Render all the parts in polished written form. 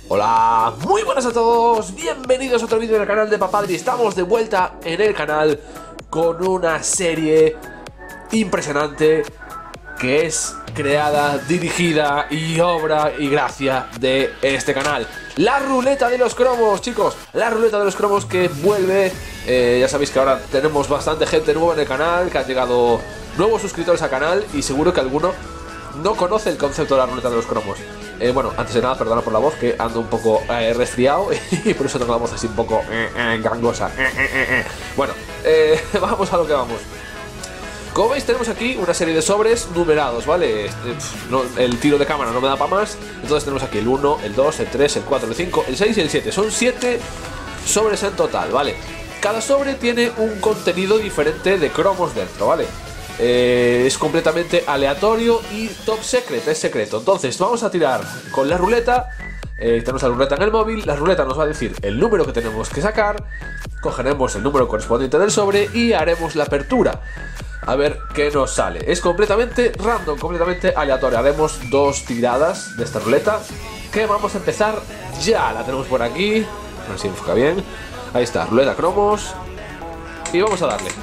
Hola, muy buenas a todos, bienvenidos a otro vídeo del canal de Papadri. Estamos de vuelta en el canal con una serie impresionante que es creada, dirigida y obra y gracia de este canal. La ruleta de los cromos, chicos, la ruleta de los cromos que vuelve. Ya sabéis que ahora tenemos bastante gente nueva en el canal, que han llegado nuevos suscriptores al canal y seguro que alguno no conoce el concepto de la ruleta de los cromos. Bueno, antes de nada, perdona por la voz, que ando un poco resfriado y por eso tengo la voz así un poco gangosa. Bueno, vamos a lo que vamos. Como veis, tenemos aquí una serie de sobres numerados, ¿vale? El tiro de cámara no me da para más. Entonces tenemos aquí el 1, el 2, el 3, el 4, el 5, el 6 y el 7. Son 7 sobres en total, ¿vale? Cada sobre tiene un contenido diferente de cromos dentro, ¿vale? Es completamente aleatorio y top secret, es secreto. Entonces vamos a tirar con la ruleta. Tenemos la ruleta en el móvil. La ruleta nos va a decir el número que tenemos que sacar. Cogeremos el número correspondiente del sobre y haremos la apertura. A ver qué nos sale. Es completamente random, completamente aleatorio. Haremos 2 tiradas de esta ruleta, que vamos a empezar ya. La tenemos por aquí, a ver si enfoca bien. Ahí está, ruleta cromos. Y vamos a darle.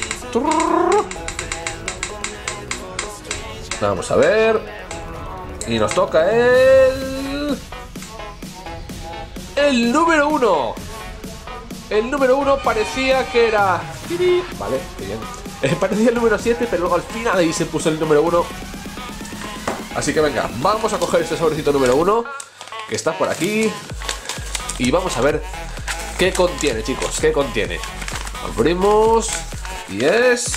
Vamos a ver. Y nos toca el número 1. El número 1 parecía que era... Vale, qué bien. Parecía el número 7, pero luego al final ahí se puso el número 1. Así que venga, vamos a coger este sobrecito número 1, que está por aquí. Y vamos a ver qué contiene, chicos, qué contiene. Abrimos. Y es...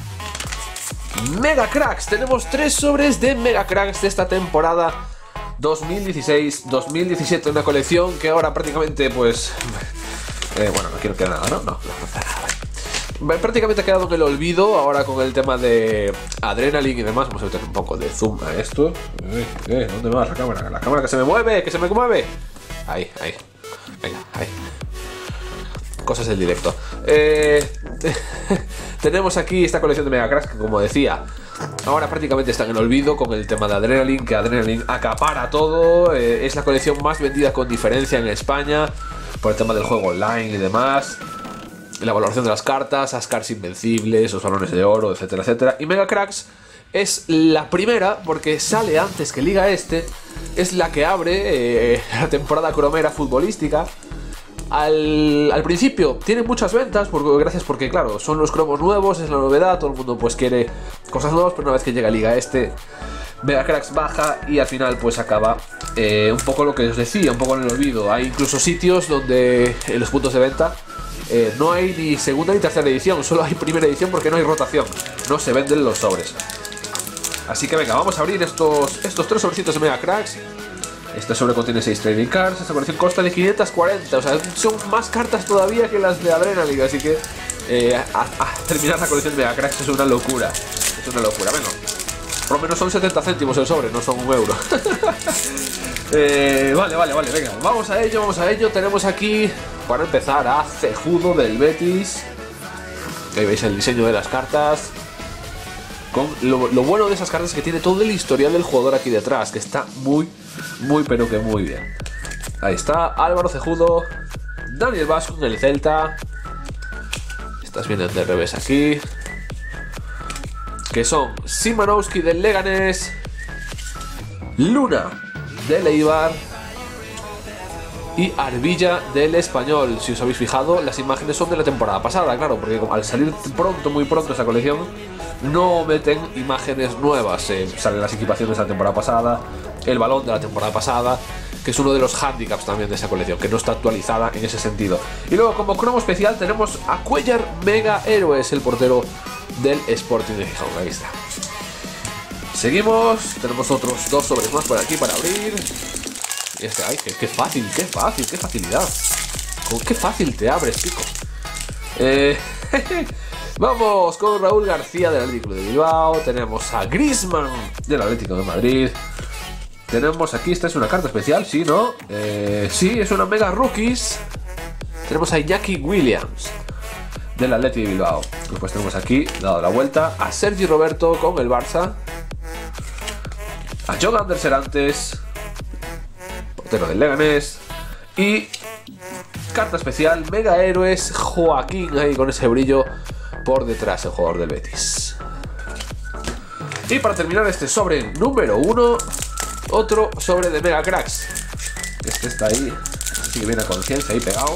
Mega Cracks. Tenemos 3 sobres de Mega Cracks de esta temporada 2016-2017. Una colección que ahora prácticamente, pues... bueno, no quiero que nada, ¿no? No. Prácticamente ha quedado en el olvido ahora con el tema de Adrenaline y demás. Vamos a meter un poco de zoom a esto. ¿Dónde va la cámara? La cámara que se me mueve, que se me mueve. Ahí. Venga, ahí. Cosas del directo. Tenemos aquí esta colección de Mega Cracks que, como decía, ahora prácticamente está en el olvido con el tema de Adrenaline, que Adrenaline acapara todo. Es la colección más vendida con diferencia en España por el tema del juego online y demás. La valoración de las cartas, las cartas invencibles, los balones de oro, etcétera, etcétera. Y Mega Cracks es la primera porque sale antes que Liga Este. Es la que abre la temporada cromera futbolística. Al principio tiene muchas ventas, gracias porque claro, son los cromos nuevos, es la novedad, todo el mundo pues quiere cosas nuevas, pero una vez que llega Liga Este, Mega Cracks baja y al final pues acaba un poco lo que os decía, un poco en el olvido. Hay incluso sitios donde en los puntos de venta no hay ni segunda ni tercera edición, solo hay primera edición porque no hay rotación, no se venden los sobres. Así que venga, vamos a abrir estos 3 sobrecitos de Mega Cracks. Este sobre contiene 6 trading cards. Esta colección consta de 540, o sea, son más cartas todavía que las de Adrenaline. Así que terminar la colección de Mega Cracks es una locura. Es una locura, venga. Por lo menos son 70 céntimos el sobre, no son 1 euro. Vale, venga, vamos a ello. Tenemos aquí, para empezar, a Cejudo del Betis. Ahí veis el diseño de las cartas. Con lo bueno de esas cartas es que tiene todo el historial del jugador aquí detrás, que está muy pero que muy bien. Ahí está, Álvaro Cejudo, Daniel Vasco en el Celta. Estas vienen de revés aquí. Que son Szymanowski del Leganés, Luna del Eibar y Arbilla del Español. Si os habéis fijado, las imágenes son de la temporada pasada, claro, porque al salir muy pronto esta colección, no meten imágenes nuevas. Salen las equipaciones de la temporada pasada, el balón de la temporada pasada, que es uno de los handicaps también de esa colección, que no está actualizada en ese sentido. Y luego, como cromo especial, tenemos a Cuellar Mega Héroes, el portero del Sporting de Gijón. Ahí está. Seguimos, tenemos otros 2 sobres más por aquí para abrir. Y este, ay, qué fácil, qué facilidad. Con qué fácil te abres, chico. Vamos con Raúl García del Atlético de Bilbao. Tenemos a Griezmann del Atlético de Madrid. Tenemos aquí, esta es una carta especial, ¿sí, no? Sí, es una Mega Rookies. Tenemos a Iñaki Williams del Atlético de Bilbao. Después tenemos aquí, dado la vuelta, a Sergi Roberto con el Barça. A John Anderson antes. portero del Leganés. Y carta especial, Mega Héroes Joaquín, ahí con ese brillo por detrás, el jugador del Betis. Y para terminar este sobre número 1, otro sobre de Mega Cracks. Este está ahí, así que viene a conciencia ahí pegado.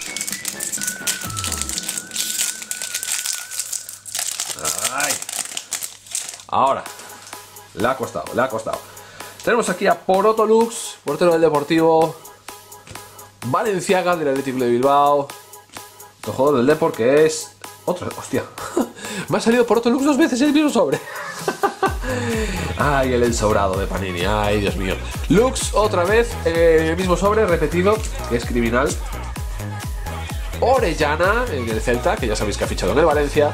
Ay. Ahora, le ha costado, le ha costado. Tenemos aquí a Poroto Lux, portero del Deportivo. Valenciaga del Atlético de Bilbao. El jugador del Depor que es... Otro, hostia. Me ha salido Poroto Lux 2 veces el mismo sobre. Ay, el ensobrado de Panini. Ay, Dios mío. Lux otra vez, el mismo sobre, repetido, que es criminal. Orellana, en el Celta, que ya sabéis que ha fichado en el Valencia.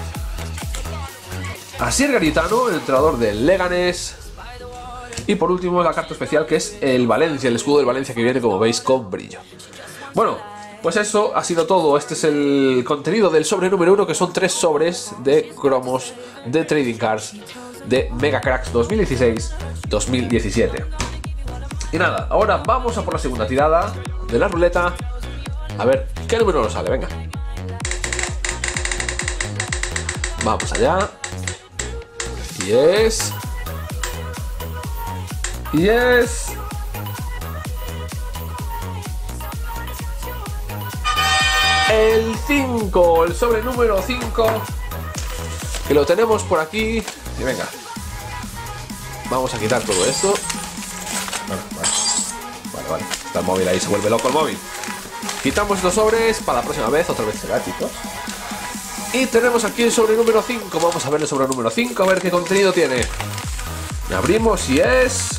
Asier Garitano, el entrenador del Leganés. Y por último la carta especial, que es el Valencia, el escudo del Valencia, que viene, como veis, con brillo. Bueno, pues eso ha sido todo. Este es el contenido del sobre número 1, que son 3 sobres de cromos de Trading Cards de Mega Cracks 2016-2017. Y nada, ahora vamos a por la segunda tirada de la ruleta. A ver qué número nos sale, venga. Vamos allá. Y es... el 5, el sobre número 5, que lo tenemos por aquí. Y venga, vamos a quitar todo esto. Vale, está el móvil ahí, se vuelve loco el móvil. Quitamos los sobres para la próxima vez, otra vez será, chicos. Y tenemos aquí el sobre número 5. Vamos a ver el sobre número 5, a ver qué contenido tiene. Abrimos y es...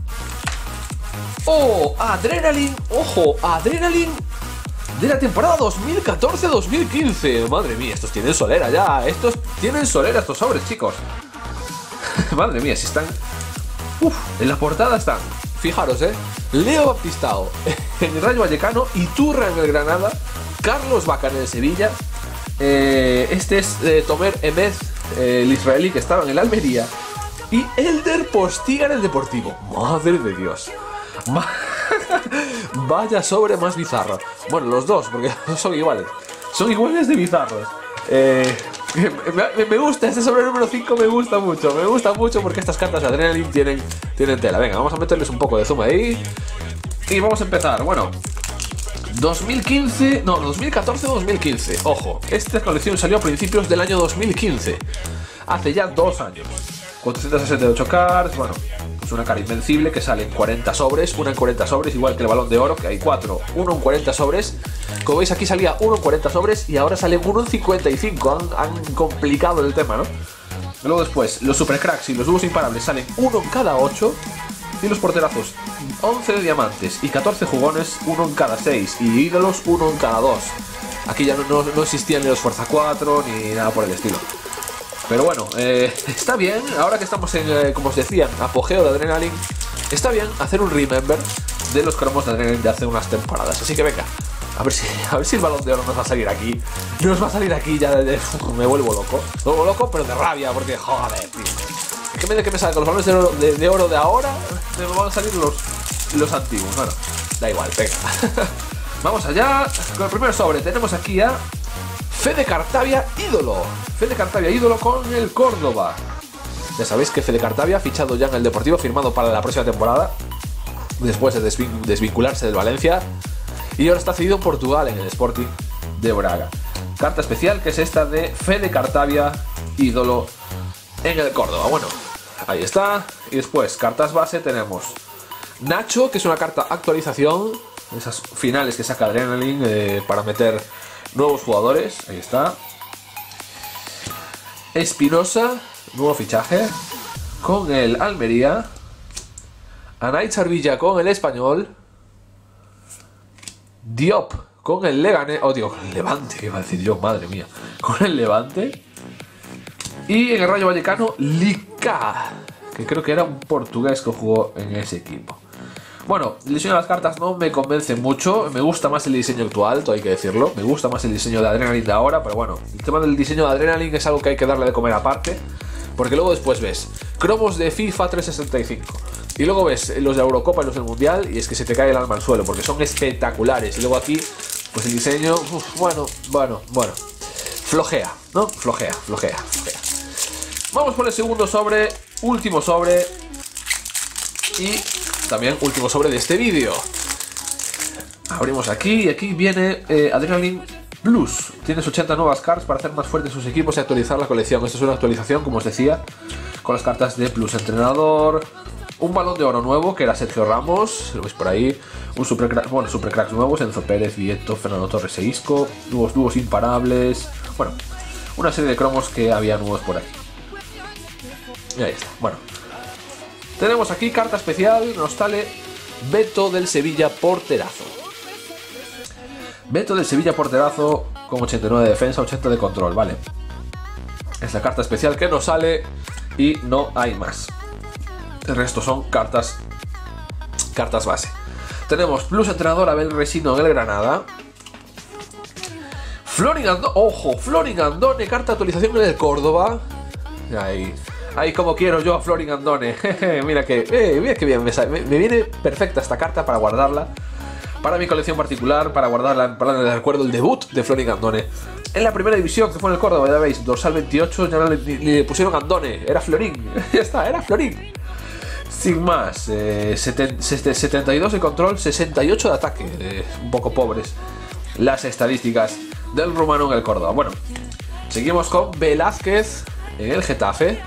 ¡Oh! Adrenaline. ¡Ojo! Adrenaline de la temporada 2014-2015. Madre mía, estos tienen solera ya. Estos tienen solera, estos sobres, chicos. Madre mía, si están... Uf, en la portada están... Fijaros, Leo Baptistao en el Rayo Vallecano, Iturra en el Granada, Carlos Vaca en el Sevilla. Este es Tomer Emez, el israelí, que estaba en el Almería. Y Elder Postiga en el Deportivo. Madre de Dios. Vaya sobre más bizarro. Bueno, los dos, porque son iguales. Son iguales de bizarros. Me gusta este sobre número 5, me gusta mucho. Me gusta mucho porque estas cartas de Adrenaline tienen tela. Venga, vamos a meterles un poco de zoom ahí. Y vamos a empezar. Bueno, 2014-2015. Ojo, esta colección salió a principios del año 2015. Hace ya 2 años. 468 cards, bueno, es una cara invencible que sale en 40 sobres, una en 40 sobres, igual que el Balón de Oro, que hay 4, uno en 40 sobres. Como veis, aquí salía uno en 40 sobres y ahora sale uno en 55. Han complicado el tema, ¿no? Luego después, los Super Cracks y los dúos imparables salen uno en cada 8. Y los porterazos, 11 de diamantes y 14 jugones, uno en cada 6. Y ídolos, uno en cada 2. Aquí ya no existían ni los Fuerza 4 ni nada por el estilo. Pero bueno, está bien, ahora que estamos en, como os decía, apogeo de Adrenaline, está bien hacer un remember de los cromos de Adrenaline de hace unas temporadas. Así que venga, a ver si el Balón de Oro nos va a salir aquí. Nos va a salir aquí ya me vuelvo loco. Me vuelvo loco, pero de rabia, porque joder, tío. ¿Qué me sale con los balones de oro de ahora? Me van a salir los antiguos. Bueno, da igual, venga. Vamos allá con el primer sobre. Tenemos aquí a Fede Cartavia, ídolo. Fede Cartavia, ídolo con el Córdoba. Ya sabéis que Fede Cartavia ha fichado ya en el Deportivo, firmado para la próxima temporada, después de desvincularse del Valencia. Y ahora está cedido en Portugal, en el Sporting de Braga. Carta especial, que es esta de Fede Cartavia, ídolo en el Córdoba. Bueno, ahí está. Y después, cartas base, tenemos Nacho, que es una carta actualización, esas finales que saca Adrenaline para meter nuevos jugadores. Ahí está. Espinosa, nuevo fichaje con el Almería. Anaitz Arvilla con el Español. Diop con el Leganés. Oh, Dios, con el Levante, que iba a decir yo, madre mía. Con el Levante. Y en el Rayo Vallecano, Lica, que creo que era un portugués que jugó en ese equipo. Bueno, el diseño de las cartas no me convence mucho. Me gusta más el diseño actual, todo hay que decirlo. Me gusta más el diseño de Adrenaline de ahora. Pero bueno, el tema del diseño de Adrenaline es algo que hay que darle de comer aparte, porque luego después ves cromos de FIFA 365, Y luego ves los de la Eurocopa y los del Mundial y es que se te cae el alma al suelo porque son espectaculares. Y luego aquí, pues el diseño, bueno. Flojea, ¿no? Flojea. Vamos por el segundo sobre, último sobre y también último sobre de este vídeo. Abrimos aquí y aquí viene Adrenaline Plus. Tienes 80 nuevas cards para hacer más fuertes sus equipos y actualizar la colección. Esto es una actualización, como os decía, con las cartas de Plus. Entrenador, un balón de oro nuevo, que era Sergio Ramos, lo veis por ahí. Un supercracks nuevos, Enzo Pérez, Vieto, Fernando Torres e Isco. Nuevos imparables. Bueno, una serie de cromos que había nuevos por aquí. Y ahí está, bueno. Tenemos aquí carta especial, nos sale Beto del Sevilla porterazo. Beto del Sevilla porterazo con 89 de defensa, 80 de control, vale. Es la carta especial que nos sale y no hay más. El resto son cartas base. Tenemos Plus entrenador Abel Resino en el Granada. Florin Andone, carta actualización en el Córdoba. Ahí como quiero yo a Florin Andone. Mira que bien me viene perfecta esta carta para guardarla. Para mi colección particular, para guardarla en plan de recuerdo el debut de Florin Andone. En la primera división, que fue en el Córdoba, ya veis, dorsal 28, ya no le pusieron Andone, era Florin. Ya está, era Florin. Sin más, 72 de control, 68 de ataque. Un poco pobres las estadísticas del rumano en el Córdoba. Bueno, seguimos con Velázquez en el Getafe.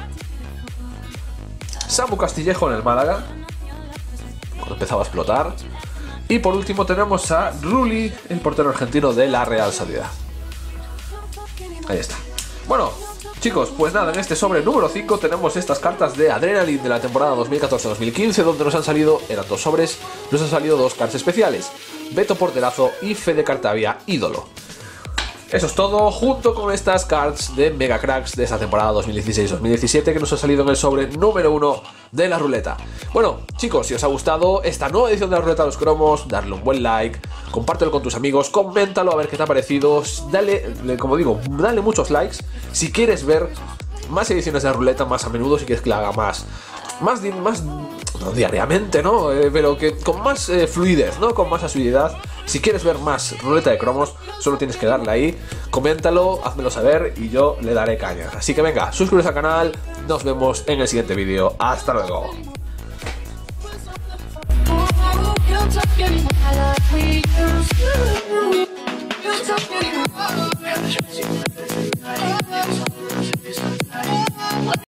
Samu Castillejo en el Málaga, cuando empezaba a explotar. Y por último tenemos a Rulli, el portero argentino de la Real Sociedad. Ahí está. Bueno, chicos, pues nada, en este sobre número 5 tenemos estas cartas de Adrenaline de la temporada 2014-2015, donde nos han salido, eran 2 sobres, nos han salido 2 cartas especiales, Beto porterazo y Fede Cartavia ídolo. Eso es todo, junto con estas cards de Mega Cracks de esta temporada 2016-2017 que nos ha salido en el sobre número 1 de la ruleta. Bueno, chicos, si os ha gustado esta nueva edición de la ruleta de los cromos, darle un buen like, compártelo con tus amigos, coméntalo a ver qué te ha parecido, dale, como digo, dale muchos likes si quieres ver más ediciones de la ruleta más a menudo, si quieres que la haga más no diariamente, ¿no? Pero que con más fluidez, ¿no? Con más asiduidad. Si quieres ver más ruleta de cromos, solo tienes que darle ahí, coméntalo, házmelo saber y yo le daré caña. Así que venga, suscríbete al canal, nos vemos en el siguiente vídeo. ¡Hasta luego! You're